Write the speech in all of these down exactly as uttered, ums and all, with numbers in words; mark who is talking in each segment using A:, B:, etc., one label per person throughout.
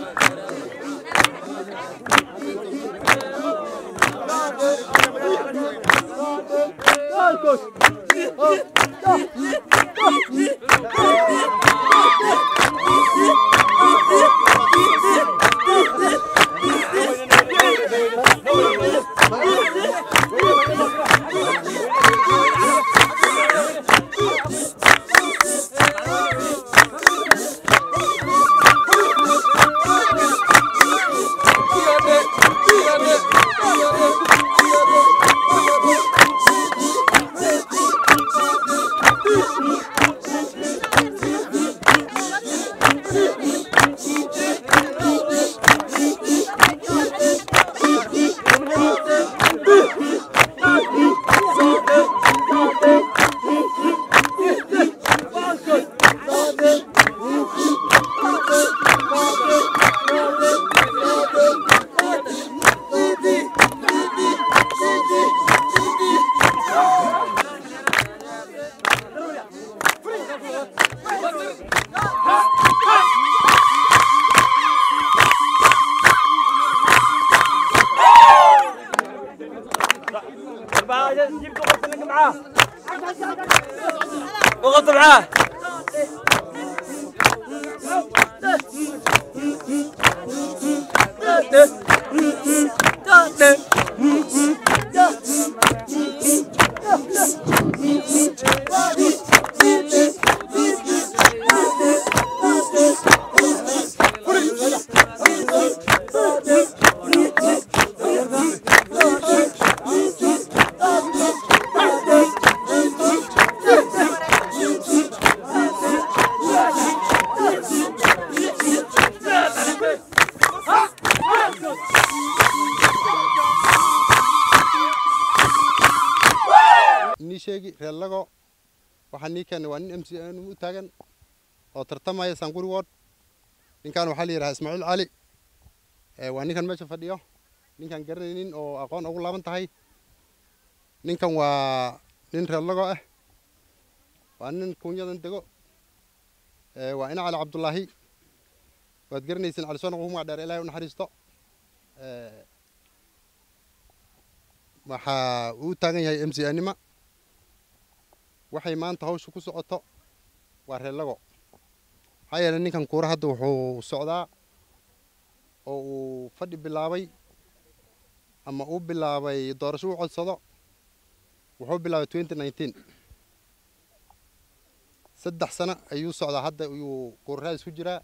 A: وغط معاه
B: sheegi reer lago waxaan nii keenay waa nin M C N u taagan oo tartamaya Sanguri Ward ninkan waxa la yiraahdaa Ismaaciil Cali ee waa ninkan meesha fadhiyo ninkan garanaynin oo aqoon ugu laaban tahay ninkan waa nin reer lago ah waa nin kunyadan dego ee waa ina Cali Cabdullaahi waad garanaysin Cali soo noqon ma dheer Ilaahay u naxariisto ee waxa uu taagan yahay M C N nima waxay maanta hawshu ku socoto waa reer lago hay'ad ninkan kuura hadda wuxuu socdaa oo uu fadhi bilaabay ama uu bilaabay doorasho u codsado wuxuu bilaabay twenty nineteen saddex sano ayuu socdaa hadda ayuu kuurahaas ku jiraa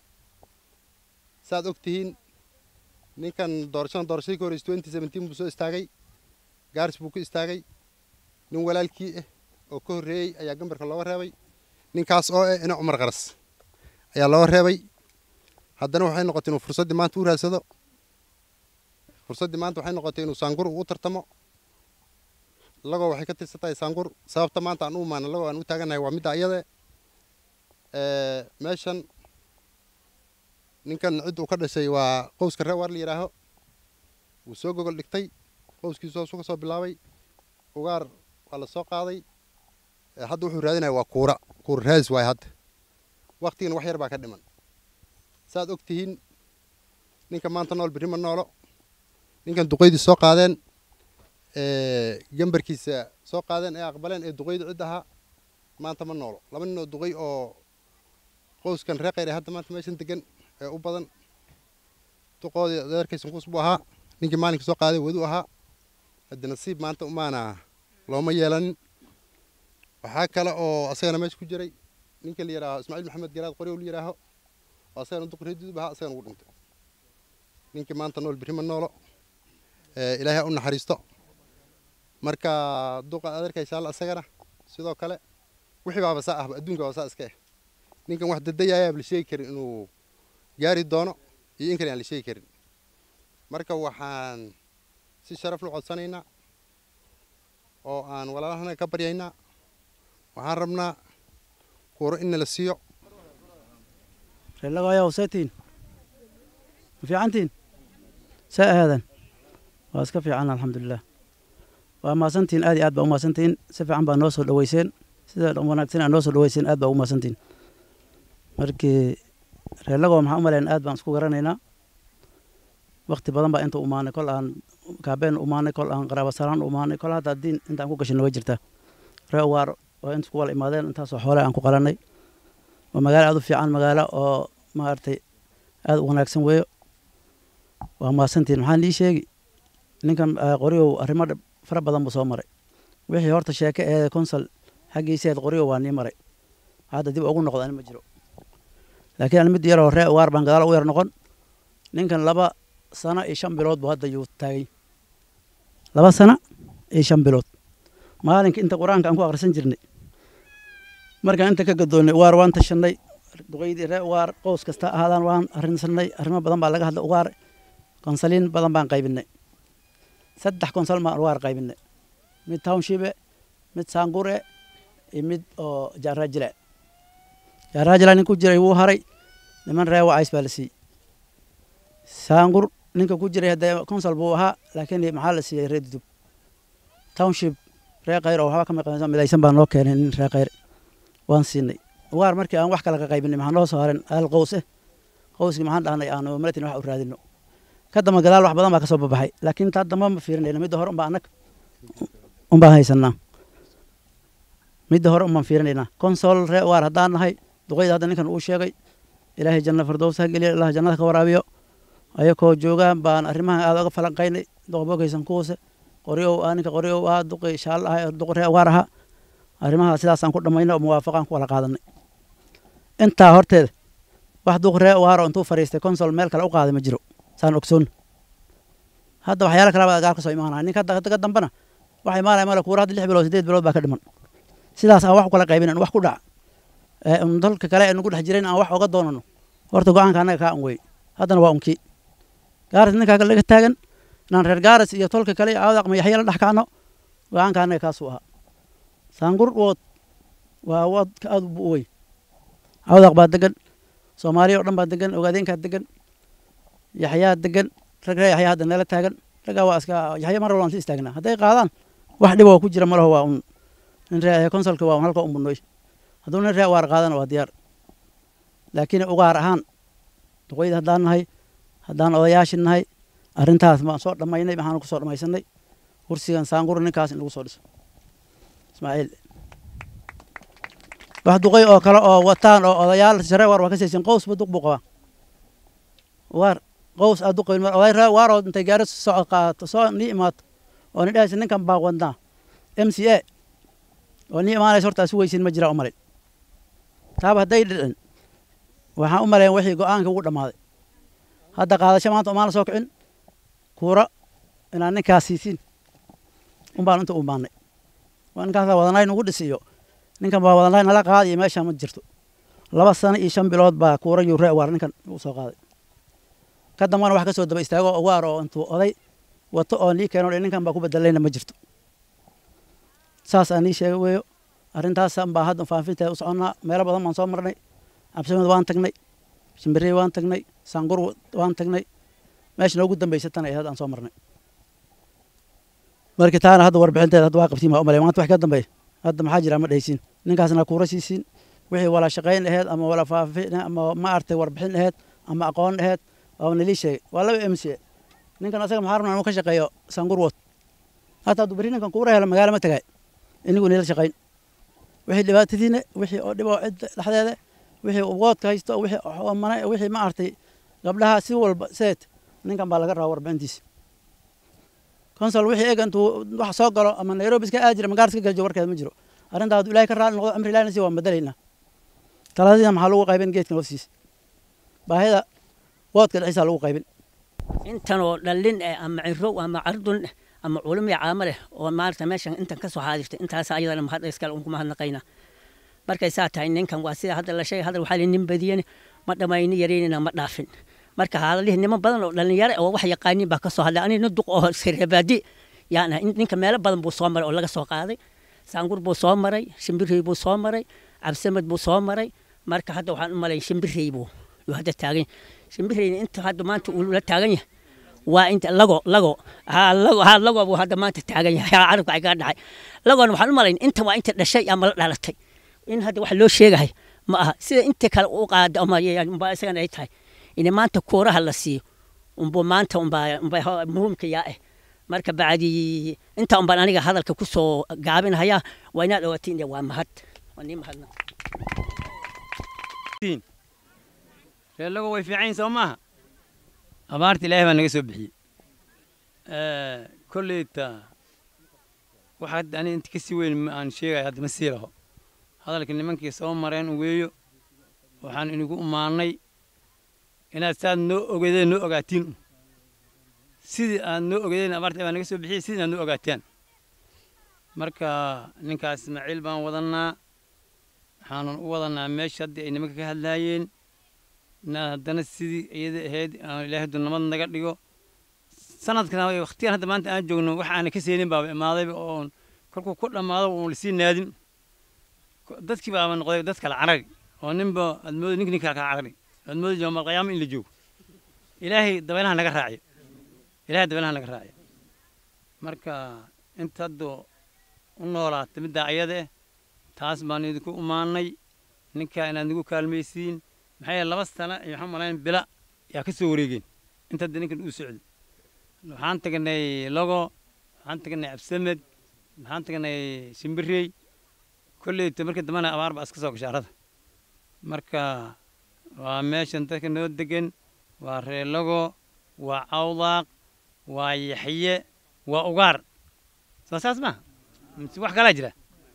B: saad ogtihiin ninkan doorashada doorashadii ka horreysay twenty seventeen buu soo istaagay gaaris buu ku istaagay nin walaalkii ah oo ka horreeyay ayaa gambarka looga reebay ninkaas oo ah ina Umar Qaras ayaa loo reebay haddana waxay noqotay inuu fursadii maanta u raadsado fursadii maanta waxay noqotay inuu Sangur u tartamo lago waxay ka tirsantahay Sangur sababta maanta aan u imaano lago aan u taaganahay waa mid ayada ee meeshan ninkan cid uu ka dhashay waa qowska reer war la yiraahdo uu soo gogol dhigtay qowskiisa soo soo bilaabay ugaar waa la soo qaaday hadda wuxuu raadinaya waa kuura kuur raas way hadda waqtigan wax yar baa ka dhiman saad ogtihiin ninka maanta nool birima noolo ninkan duqeydii soo qaadeen ee gambarkiisa soo qaadeen ee aqbaleen ee duqeydii cid aha maanta ma noolo laba nin oo duqey oo qowskan reeqeer hadda maanta meeshan degan ee u badan duqoodii adeerkiisa qus buu ahaa ninkii maalinka soo qaaday wadu ahaa hadda nasiib maanta umaana looma yeelan waxaa kale oo asagana meesha ku jiray ninka la yiraahdo Ismaaciil Maxamed Garaad Qori oo la yiraahdo asagana duqreedii baa asagana ugu dhintay ninkii maanta nool birima noolo ee Ilaahay u naxariisto marka duqa adeerka insha Allah asagana sidoo kale wixii baaba saa ah adduunka waa saa iska ninkan wax dadayaya bal sheey karin inuu gaari doono iyo in kale aan la sheey karin marka waxaan si sharaf loo codsanaynaa oo aan walaalahana ka baryaynaa waxaan rabnaa kuura in la siiyo
C: reer lago ayaa wasaatiin ma fiicantiin saa aadan waa iska fiican alxamdulilah waa maasantiin aad iyo aad baa u maasantiin si fiican baa noo soo dhaweyseen sida wanaagsan aad noo soo dhaweyseen aad baa u maasantiin markii reer lago maxaa u malayn aad baan isku garanaynaa waqti badan baa inta umaanay kol aan kaabeen umaanay kol aan qaraabo salaan umaanay kol hadda diin inta aan ku gashin way jirtaa ree ugaar oo inta ku wala imaadeen intaasoo xoole aan ku qalanay waa magaalo aad u fiican magaalo oo maaragtay aad u wanaagsan weeyo waa maasantiin maxaan ii sheegi ninkan qoryow arrimo fara badan buu soo maray wixii horta sheeke ee consul xaggiiseed qoryow waa nii maray hadda dib ugu noqdo ani ma jiro laakiin aan mid yaroo ree ugaar baan gadaal u yar noqon ninkan laba sano iyo shan bilood buu hadda yuu taagay laba sano iyo shan bilood maalinka inta qur-aanka aan ku akhrisan jirnay markaan inta ka gadoonnay ugaar waan tashanay duqeydii ree ugaar qows kasta ahaadaan waan arrinsanay arrimo badan baa laga hadlay ugaar konsaliin badan baan qaybinay saddex konsal baan ugaar qaybinay mid townshibe mid saangure iyo mid oo jaaraajile jaaraajila nin ku jiray wuu haray niman ree wacays baa la siiyey saangur ninka ku jiray haddee konsol buu ahaa laakiin maxaa la siiyey ree dudub township ree khayr oo waxba ka maqan midaysan baa noo keenay nin ree khayr waan siinay ugaar markii aan wax kale ka qaybinay maxaa noo soo harin al qows eh qowskii maxaan dhahnay aan malatin wax u raadino ka damba gadaal wax badan baa ka soo babaxay laakiin taa damba ma fiirinayna midda hore unbaa annaga unbaan haysanaa midda hore unbaan fiirinaynaa konsol ree ugaar haddaan nahay duqeyda hadda ninkan uu sheegay ilaahay janna firdows ha geliya allah jannada ka waraabiyo ayakoo joogaan baan arrimahan aad uga falanqaynay doqobogaysan kuuse qoryow ah ninka qoryow ah duqi shaal ah duqi ree ugaar ahaa arrimaha sidaasaan ku dhammaynay oo muwaafaqaan ku wala qaadanay intaa horteeda wax duqi ree ugaar oo intuu fariistay konsol meel kale u qaaday ma jiro saan ogsoon hadda waxyaala kale baa gaar ka soo imaanaya ninka hadda ka dambana waxa imaanaya male kuura hadda lix bilood sideed bilood baa ka dhiman sidaas aan wax u kala qaybinan wax ku dhaca dalka kale nugu dhex jirayn aan wax oga doonano horta go-aanka annaga kaa an wey haddana waa unkii gaaras ninkaa laga taagan inaan reer gaaras iyo tolka kale caawdaq mayaxya la dhex kacno go-aanka annaga kaasuu ahaa saangur wood waa wadka aad u wey caawdaq baa degan soomaaliya oo dhan baa degan ogaadeenkaa degan yaxyaa degan rag ree yaxyaa hadda neela taagan raggaa waa iska yaxya mar walbaan si istaagnaa hadday qaadaan wax dhib oo ku jira malaho waa un nin ree konsolka waa un halka un bunnoy hadduu nin ree ugaar qaadana waa diyaar laakiin ugaar ahaan duqeyda haddaan nahay haddaan odayaashin nahay arrintaas baan soo dhammaynay maxaanu ku soo dhammaysanay kursigan saangur ninkaas in lagu soo dhiso ismaaciil wax duqey oo kale oo wataan oo odayaal ree ugaar waa ka saysan qowsba duq buu qabaa ugaar qows aad duqeyn mar oday ree ugaar oo intay gaari soo qaato soo nii imaato oo ni dhahaysa ninkan baa wadnaa m c a oo nii imaanaysa hortaas weysin ma jira u malay taaba hadday dhicin waxaan u malayn wixii go-aanka ugu dhammaaday hadda qaadasho maanta umaana soo kicin kuura inaan ninkaas siisiin unbaan inta u imaanay waa ninkaasa wadanayn ugu dhisiyo ninkan baa wadanayn nala qaadiyo meesha ma jirto laba sano iyo shan bilood baa kuura yuu ree ugaar ninkan u soo qaaday ka dambana wax ka soo daba istaago ugaar oo intuu oday wato oo nii keeno ninkan baa ku bedelayna ma jirto saas aan ii sheegay weeyo arrintaasaan baa hadda faafinteeda u soconnaa meelo badan baan soo marnay cabsimed waan tagnay shimbirey waan tagnay saangur waan tagnay meesha noogu dambaysatana ee hadda aan soo marnay markii taana hadda warbixinteeda hadda waa qabtiin baa u malay maanta wax ka dambeeya hadda maxaa jira ma dhehaysiin ninkaasna kuura siisiin wixii wala shaqayn aheyd ama wala faafin ama ma artay warbixin aheyd ama aqoon aheyd waa nalii sheegay waa laba m c a ninkan asaga maxaa rabnaa inuu ka shaqeeyo saangur wood hata hadduu berri ninkan kuura helo magaalo ma tagay inigu nila shaqayn wixii dhibaatadiina wixii oo dhib oo cid dhexdeeda wixii woodka haysto wixii mana wixii ma artay gabdhaha si walba seet ninkan baa laga rabaa warbixintiisa konsol wixii eeg intuu wax soo galo ama nairobi iska aadi jira magaars ka galjo warkeeda ma jiro arrintaa hadduu ilaahay ka raali noqdo amri ilaahina si waan bedelaynaa taladina maxaa lagu qaybin geedkan hoostiisa baahida woodka dhexdiisa lagu qaybin
D: intan oo dhallin eh ama cirrow ama cardun eh ama culum iyo caamo leh oo maarta meeshan intan ka soo xaadirtay intaas ayadana mahad iskale uun kuma hadnaqayna markay saa tahay ninkan waa sida hadda la sheegay hadda waxaa la nin badiyeen ma dhamayni yareynina ma dhaafin marka hadalihii niman badan oo dhalinyaro oo wax yaqaaniin baa ka soo hadlay aniga duq oo sirbaadi yaana ninka meelo badan buu soo maray oo laga soo qaaday saangur buu soo maray shimbirey buu soo maray cabsamad buu soo maray marka hadda waxaan u malay shimbirey buu uu hadda taagan shimbireyna inta hadda maanta uu la taagan yahay waa inta lago lago ha lago ha lago buu hadda maanta taagan yahay carabka ay ka dhacay lagoon waxaan u malay inta waa inta dhashay ama la dhalatay in hadda wax loo sheegahay ma aha sida inta kale uu qaado ama yaan ba isagan ay tahay in maanta kuuraha la siiyo unbu maanta unbaa unbay muhiimka yaa eh marka bacdi inta unbaan aniga hadalka ku soo gaabinaya waa inaad dhawaatiin waa mahad waa nin mahadna
A: reelagu way fiican soo maaha abaarta ilaahay baa naga soo bixiyey ee kulleeta waxa aan inta ka sii weyn aan sheegay hadda ma sii laho hadalka nimankii soo mareen weeyo waxaan inigu umaanay inaad saad noo ogeedeen noo ogaatiin sidii aan noo ogeedeen abaarta baa naga soo bixiyey sidii aan noo ogaateen marka ninkaas Ismaaciil baan wadanaa waxaan u wadanaa meesha hadda ay nimanka ka hadlaayeen na haddana sidii iyada ahayd aan ilaahay dunamad naga dhigo sanadkan way waqtiyan hadda maanta aan joogno wax aan ka seenin baa imaaday oo kolku ku dhamaado oo la sii naadin dadkii baa noqday dad kala carari oo ninba admood ninka ninka kala carari admood jooma qiyaam in la joogo ilaahay dabaylaha naga raaciyo ilaahay dabaylaha naga raaciyo marka inta hadda u noolaatay midda ayada taas baan idinku umaanay ninka inaad nagu kaalmaysiin maxay laba sano iyo waxaan malayn bila yaa ka soo wareegeen inta ninkan uu socday waxaan tagnay logo waxaan tagnay absamed waxaan tagnay shimbirey kullee markii dambana abaar ba iska soo gashaarada marka waa meeshan dadka noo degan waa reelogo waa awdaaq waa yaxye waa ugaar soo saas ma wax kala jira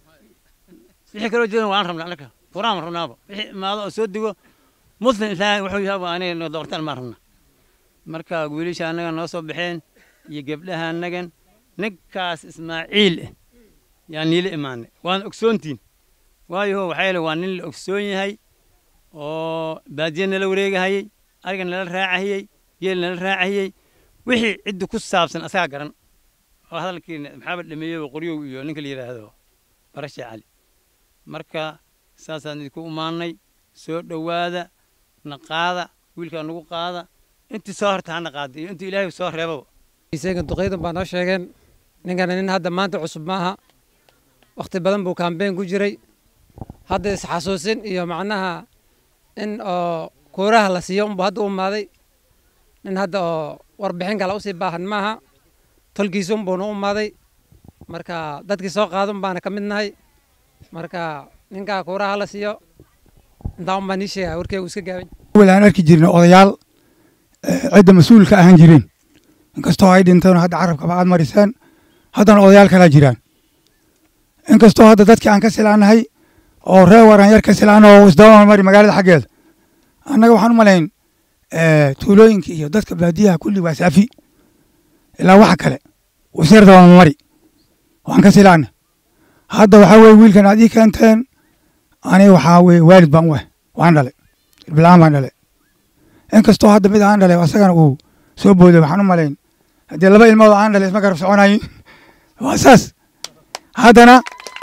A: wixii kale jiraan waan rabnaa laka quraan rabnaaba wixii maado soo digo muslim ilaahay wuxuu yahay aanay noo doortaan ma rabna marka wiilasha anaga noo soo baxeen iyo gabdhaha anagan ninkaas Ismaaciil yani la iimaan waan ogsoontiin waayo waxay la waa nin la ogsoon yahay oo baadiyana la wareegayay arigana la raacayay yeelna la raacayay wixii cid ku saabsan asaga garan oo hadalkiina maxamed dhameeyo qoriyo iyo ninka la yiraahdo barasha cali marka saasaan idinku umaanay soo dhawaada naqaada wiilka nagu qaada intii soo hortaana qaaday intii ilaahay soo reebo
E: isaga duqeydan baan noo sheegeen ninkan nin hadda maanta cusub maaha waqti badan buu campaign ku jiray hadda is xasuusin iyo macnaha in oo kooraha la siiyo umba hadda u maaday nin hadda oo warbixin kale u sii baahan maaha tolkiisa umbu u maaday marka dadkii soo qaadan baana ka mid nahay marka ninka kooraha la siiyo inta umba ni sheegay warkay iska gaabin
F: walaan arki jirnay odayaal cidda mas'uulka ahaan jireen inkastoo ay dhinteen hadda carabka baad mariseen haddana odayaal kala jiraan inkastoo hadda dadkii aan ka silaanahay oo reer waran yar ka silaan oo isdaba mari magaalada xaggeeda annaga waxaan u malayn tuulooyinka iyo dadka baadiyaha kulli waa saafi ilaa waxa kale wasiir daba mari waan ka silaana hadda waxaa weeye wiilkan aad ii keenteen aniga waxaa weeye waalid baan u ah waan dhalay ilbilaan baan dhalay inkastoo hadda mid aan dhalay asagana uu soo booday waxaan u malayn haddii laba ilmood aan dhalay isma garab soconayin waa saas haddana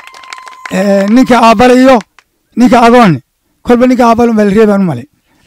F: ninka aabbale iyo ninka adoonne kolba ninka aabbale unbaa la reebaan u malay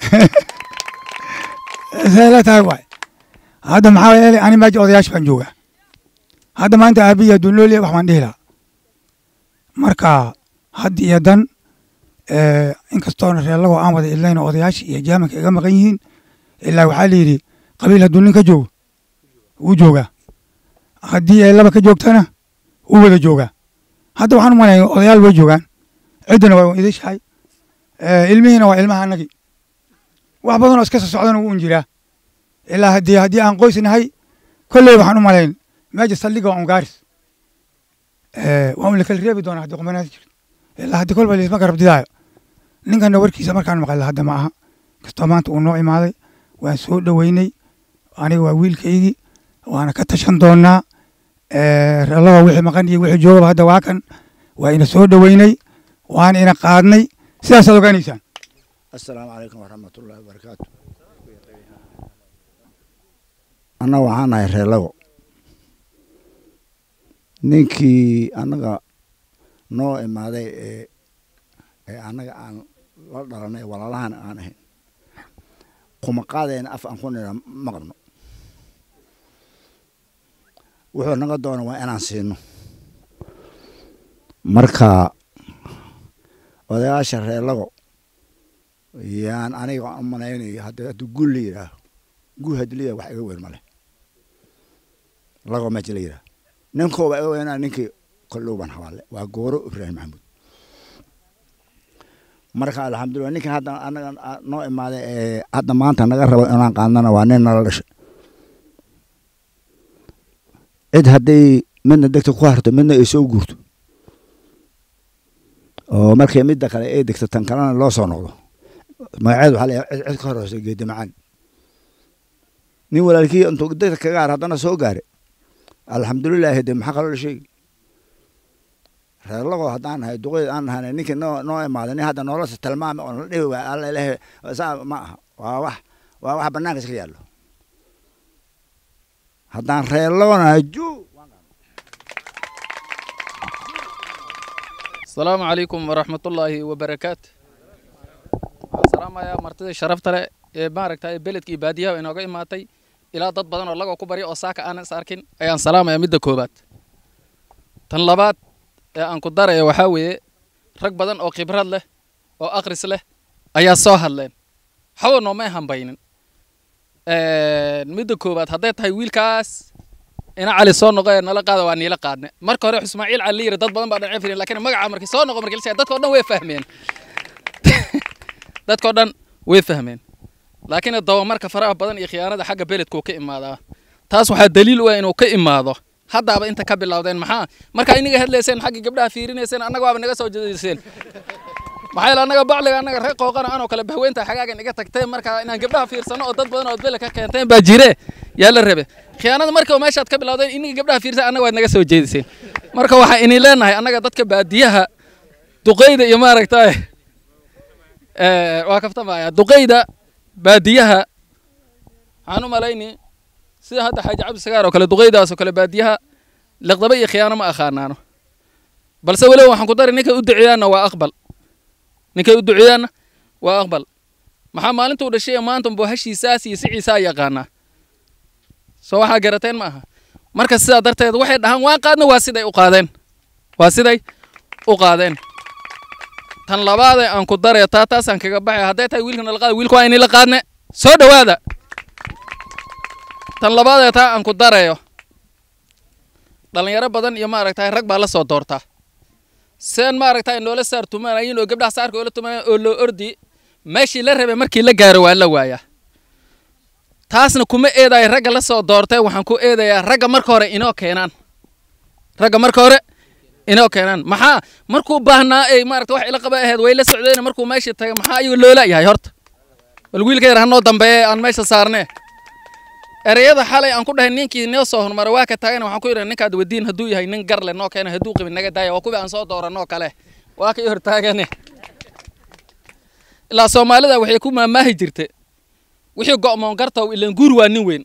F: sayla tahay waay hadda maxaa yeelay ani meesha odayaasha baan joogaa hadda maanta aabiya hadduu nool yahay wax baan dhihi lahaa marka hadda iyo dan inkastoona reelagoo aan wada idlayna odayaasha iyo jaamanka iga maqan yihiin ilaa waxaa la yidhi qabiil hadduu nin ka joogo wuu joogaa haddii ay laba ka joogtana wuu wada joogaa hadda waxaan u malaya odayaal way joogaan ciddana waa idishahay ilmihiina waa ilmaha annagii wax badanoo iska soo socdana wuu un jiraa ilaa haddii haddii aan qoys nahay kolley waxaan u malayn meesha saldhiga waa un gaaris waa un la kala reebi doonaa haddii qumanaad jirto ilaa haddii kolba laisma garab didaayo ninkana warkiisa markaan maqalla hadda ma aha kastoo maanta uu noo imaaday waan soo dhoweynay aniga waa wiilkaygii waana ka tashan doonaa reelada wixii maqan iyo wixii joogaba hadda waa kan waa ina soo dhoweynay waan ina qaadnay sidaasaad ogaanaysaan
G: assalaamu calaykum waraxmatullaahi wabarakaatu annaga waxaan nahay reelago ninkii annaga noo imaaday ee ee annaga aan la dhalanay walaalahan aan ahayn kuma qaadayna af aan ku nira ma qabno wuxuu naga doona waa inaan siino marka odayaasha reelago yaan aniga u malaynayo hadduu gul la yidhaaho guu hadliya wax iga weyn male lago ma jilira ninko waa weynaa ninkii kullu ban xawaale waa gooro Ibrahim Maxamuud marka alxamdulillah ninkan hadda anaga noo imaaday ee hadda maanta naga rabo inaan qaadnana waa nin nala dhashay cid hadday midna degto ku harto midna ay soo guurto oo markay midda kale ay degto tan kalena loo soo noqdo magaceedu waxa la cid ka horreysay geedi macaan nin walaalkii intuu dadka kaga har haddana soo gaaray alxamdulillah de maxaa kaloo la sheegi reer lago haddaan nahay duqeyd aan nahay ninkii noo noo imaaday nin hadda nolosha tilmaamay oo la dhihi waay alla ilaahay saa ma aha waa wax waa wax bannaanka iska yaallo haddaan reer lago nahay juu
H: السلام عليكم ورحمة الله وبركاته. السلام يا مرتدى شرفت له بارك تاي بلد كي بادية وإنه جاي ماتي إلى ضد بدن الله وكبري أساك أنا ساركين أيان سلام يا مد كوبات تنلبات أن قدر يا وحوي رك بدن أو خبرة له أو أقرس له أيا سهل لين حاول نومه هم بينن مد كوبات هذا تاي ويل كاس أنا على صون نقاير نلقى واني لقادنا مركو روح إسماعيل علي ردد بدن بعد عفرين لكن ما قع مركي صون نقا مركي لسه دتك ودن ويفهمين دتك ودن ويفهمين لكن الضوء مركا فرق بدن إخيانة حاجة بيلد كوكي إماذا تاس واحد دليل وينه كي إماذا هذا أبى أنت كبل لودين محا مركا إني جهد لسين حاجة قبلها فيرين لسين أنا قابل نجا سوي جديسين محايل أنا قبل أنا رق وقنا أنا وكله بهوين تحاجة نجا تكتين مركا إن قبلها فير سنة ضد بدن ودبل ككنتين بجيره يلا الربع خيانة مركا وما شاد قبل لودين إني قبلها فير سنة أنا قابل نجا سوي جديسين مركا واحد إني لنا هاي أنا قدرت كباديها دقيدة يمارك تاي أه واقفت معي دقيدة باديها عنو ملايني سيدا هذا حاجة عبد السجارة وكلا دقيدة وكلا باديها لقضبي خيانة ما أخانانو بل سوي له وحن قدر إنك أدعيانا وأقبل إنك أدعيانا وأقبل محمد أنتوا الشيء ما أنتم بوهشي ساسي سعي سايا قانا سواء حاجرتين معها مركز سيدا درت واحد هم واقعنا واسدة أقادين واسدة أقادين tan labaad aan ku daray taataas aan kaga baxay haday tahay wiilkan la qaad wiilku waa in la qaadne soo dhawaada tan labaad taa aan ku darayo dhalinyaro badan iyo ma aragtay rag baa la soo doortaa seen ma aragtay noola saar tumanayeen oo gabdhaha saarka oo la tumanayeen oo loo ordi meeshii la rabay markii la gaaro waa la waaya taasna kuma eeday rag la soo doortay waxaan ku eedayaa rag marka hore inoo keenan rag marka hore inoo keenan maxaa markuu baahnaa ay maaragtay wax ila qaba ahayd way la socdeen markuu meesha tagay maxaa ayuu loola yahay horta bal wiilka yar hanoo dambeeyay aan meesha saarnay ereyada xalay aan ku dhahay ninkii noo soo hormaray waa ka taagana waxaan ku yiraahdaa ninkaad wadiin haduu yahay nin gar leh noo keenay haduu qibin naga daaya waa kuwa aan soo dooranoo kale waa ka hor taagane ilaa Soomaalida waxay ku maamaahi jirtay wixii go'moon garta oo ilaan guur waa nin weyn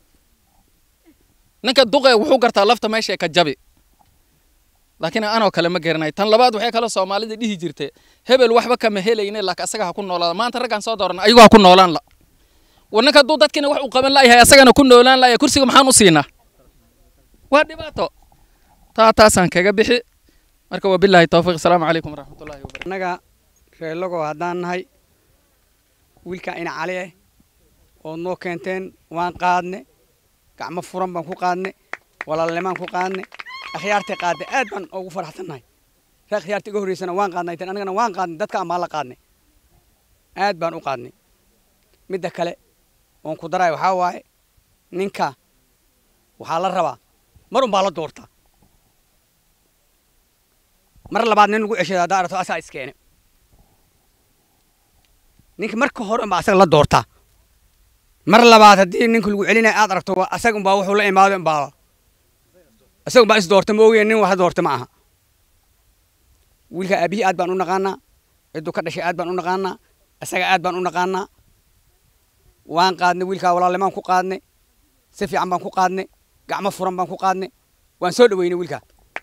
H: ninka duqay wuxuu gartaa lafta meesha ka jabi laakiin anoo kale ma garanay tan labaad waxay kala Soomaalida dhihi jirtay hebel waxba kama helayna laakiin asaga ha ku noolaada maanta rag aan soo dooran ayagu ha ku noolaan la wanaka duu dadkina wax u qaban laayahay asagana ku noolaan laayahay kursiga maxaan u siinaa waa dhibaato taa taasaan kaga bixi marka waa billahi tawfiiq assalaamu calaykum waraxmatullaahi wabarakaatuh
I: anaga reelago haddaan nahay wiilka ina cali ah oo noo keenteen waan qaadne gacmo furan baan ku qaadne walaalnimaan ku qaadne akhyaartay qaadne aad baan ugu faraxsanahay reer akhyaartay ugu horeysana waan qaadnay tan anagana waan qaadnay dadka ama la qaadnay aad baan u qaadnay midda kale oon ku daray waxaa waaye ninka waxaa la rabaa mar un baa la doortaa mar labaad nin lagu ceshada haddaa aragto asaa iskeene ninka marka hore unbaa asaga la doortaa mar labaad haddii ninka lagu celinaya aad aragto asaga unbaa wuxuu la imaado unbaa asaga unbaa is doorta ma ogeen nin wax doorta ma aha wiilka aabihii aad baan u naqaanaa cidduu ka dhashay aad baan u naqaanaa asaga aad baan u naqaanaa waan qaadnay wiilkaa walaalnimaan ku qaadnay si fiican baan ku qaadnay gacmo furan baan ku qaadnay waan soo dhaweynay wiilkaa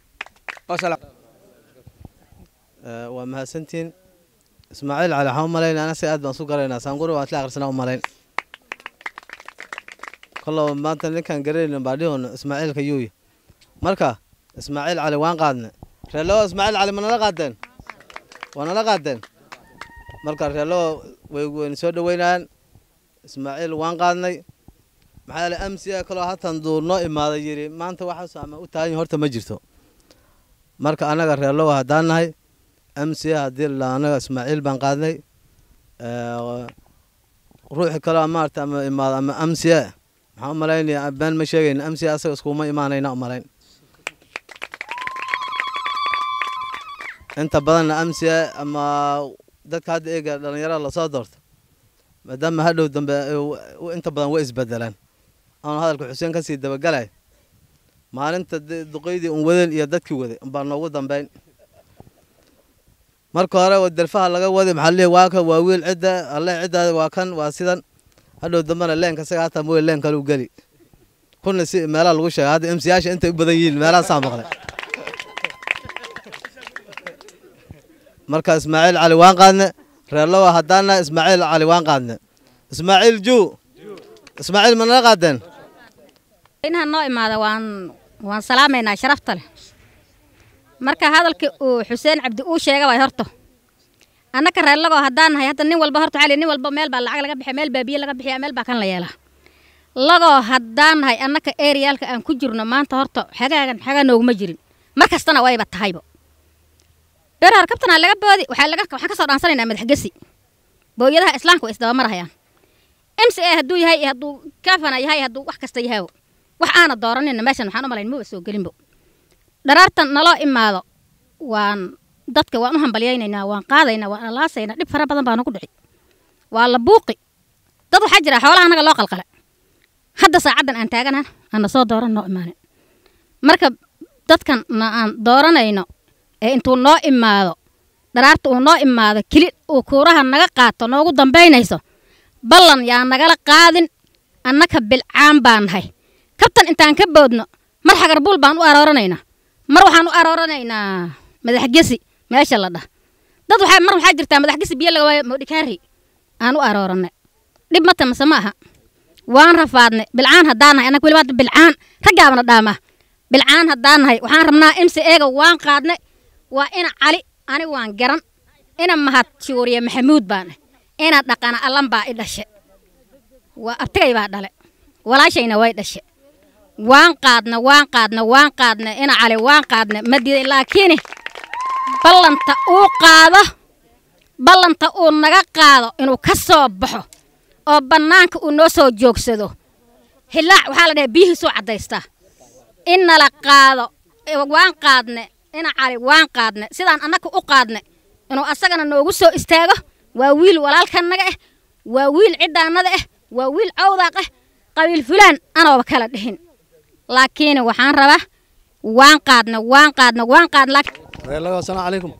J: waa mahadsantiin ismaaciil cali waxaan u malaynaa anase aad baan isu garaynaa saanguri waan isla akhrisanaa u malayn kollow maanta ninkaan garaynin baa dhihoon ismaaciilka yuuya marka ismaaciil cali waan qaadnay reelo ismaaciil cali ma nala qaadeen waa nala qaadeen marka reelo way wayna soo dhaweynayaan ismaaciil waan qaadnay maxaa yeelay amsiga kaloo hatan duu noo imaaday yiri maanta waxaas ama u taagan horta ma jirto marka anaga reer logo haddaan nahay amsiga haddii la anaga ismaaciil baan qaadnay ruuxi kaloo maarta ama imaada ama amsiga maxaa u malaynayaa baan ma sheegayn amsiga asaga iskuma imaanayna u malayn inta badanna amsiga ama dadka hadda eega dhalinyarada lasoo doorto maadaama hadhow dambe inta badan way isbedelaan aan hadalka xuseen kasii dabagalay maalinta duqeydii un wadeen iyo dadkii waday baa noogu dambeyn marka hore wadarfaha laga waday maxaa leeyahay waa kan waa wiil cidda alle ciddaada waa kan waa sidan hadhow dambana leenka isaga hataa mooy leen kale u geli kuna si meelaha lagu sheegay hadda amsiyaasha intay u badan yihiin meelaha saa maqlay marka ismaaciil cali waan qaadne reer logo haddaana ismaaciil cali waan qaadne ismaaciil juu ismaaciil ma nala qaadeen
K: inaha noo imaada waan waan salaamaynaa sharafta leh marka hadalkii uu xuseen cabdi uu sheegay way horto annaka reer logo haddaan nahay hadda nin walba horta xali nin walba meel baa lacag laga bixiya meel baa biyo laga bixiya meel baa kan la yeelaa logo haddaan nahay annaka eriyaalka aan ku jirno maanta horta xagaagan xagaa nooguma jirin mar kastana wayba tahaybo beeraha kabtana laga boodi waxa laga waxaan ka soo dhaansanaynaa madax gesi booyadaha islaamku way isdaba marayaan M C A hadduu yahay hadduu kaafana yahay hadduu wax kasta yahay wax aana dooranayna meeshan waxaan u malayn ma soo gelinbo dharaartan naloo imaado waan dadka waan u hambaliyaynaynaa waan qaadaynaa waan alaasaynaa dhib fara badan baa nagu dhici waa la buuqi dad waxaa jira xoolaha anaga loo qalqala hadda saacadan aan taaganahay aan soo dooran noo imaanin marka dadkan aan dooranayno ee intuu noo imaado dharaarta uu noo imaado kili uu kuuraha naga qaato noogu dambaynayso ballan yaa nagala qaadin annaka bilcaan baan nahay kabtan intaan ka boodno mar xagarbuul baan u arooranaynaa mar waxaan u arooranaynaa madax gesi meesha la dhah dad waxaa mar waxaa jirtaa madax gesi biyo laga waayo moodhikaari aan u arooranay dhib mata mase ma aha waan rafaadnay bilcaan haddaan nahay annaga weliba bilcaan raggaabana dhaamaa bilcaan haddaan nahay waxaan rabnaa M C A-ga waan qaadnay waa ina cali ani waan garan ina mahad shuuriye maxamuud baan ina dhaqana allan baa i dhashe waa abtigay baa dhale walaashayna way dhashe waan qaadna waan qaadna waan qaadna ina cali waan qaadna ma diiday laakiin ballanta uu qaado ballanta uu naga qaado inuu ka soo baxo oo bannaanka uu noo soo joogsado hilaac waxaa la dhahay biyihii soo cadaystaa in nala qaado waan qaadne ina cali waan qaadne sidaan annaka u qaadne inuu asagana noogu soo istaago waa wiil walaalkanaga ah waa wiil ciddaanada ah waa wiil cawdaaq ah qabiil fulaan anooba kala dhihin laakiin waxaan rabaa waan qaadne waan qaadne waan qaadne
J: reelaga assalaamu calaykum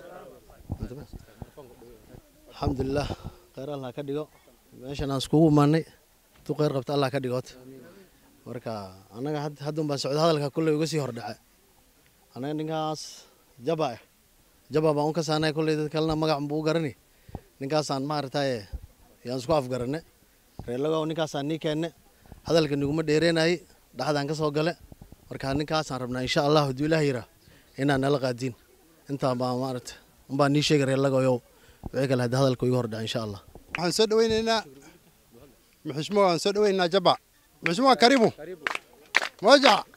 J: alxamdulilah khayr allah ka dhigo meeshan aan iskugu imaanay tu khayr qabta allah ka dhigoot marka annaga hadda un baan socdo hadalka kulley uga sii hordhace anaga ninkaas jaba ah jaba baan u ka saanay kulley dad kalena magac buu garani ninkaasaan maaragtay yaan isku afgarane reelago ninkaasaan nii keenne hadalka niguma dheereenayay dhaxdaan ka soo gale marka ninkaasaan rabnaa insha allah hadduu ilaah yiraa inaan nala qaadiin intaa baa maaragta unbaa nii sheegay reelagoyow wixii kale hadda hadalka igu hordhaca insha allah
B: waxaan soo dhawaynaynaa muxushmo waan soo dhawaynaynaa jaba muxushmo karibu moja